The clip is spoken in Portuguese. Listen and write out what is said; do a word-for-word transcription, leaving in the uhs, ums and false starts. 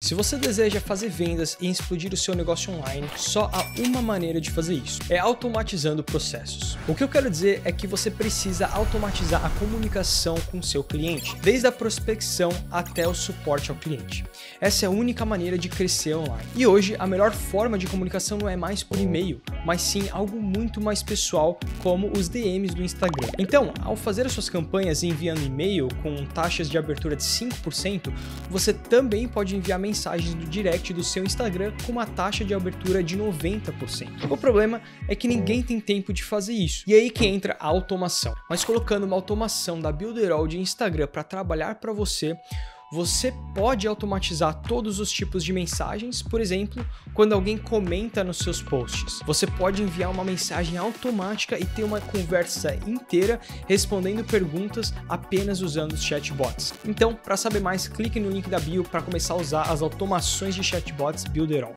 Se você deseja fazer vendas e explodir o seu negócio online, só há uma maneira de fazer isso, é automatizando processos. O que eu quero dizer é que você precisa automatizar a comunicação com o seu cliente, desde a prospecção até o suporte ao cliente. Essa é a única maneira de crescer online. E hoje, a melhor forma de comunicação não é mais por e-mail, mas sim algo muito mais pessoal, como os D Ms do Instagram. Então, ao fazer as suas campanhas enviando e-mail com taxas de abertura de cinco por cento, você também pode enviar mensagens no direct do seu Instagram com uma taxa de abertura de noventa por cento. O problema é que ninguém tem tempo de fazer isso. E aí que entra a automação. Mas colocando uma automação da Builderall de Instagram para trabalhar para você, você pode automatizar todos os tipos de mensagens, por exemplo, quando alguém comenta nos seus posts. Você pode enviar uma mensagem automática e ter uma conversa inteira respondendo perguntas apenas usando os chatbots. Então, para saber mais, clique no link da bio para começar a usar as automações de chatbots Builderall.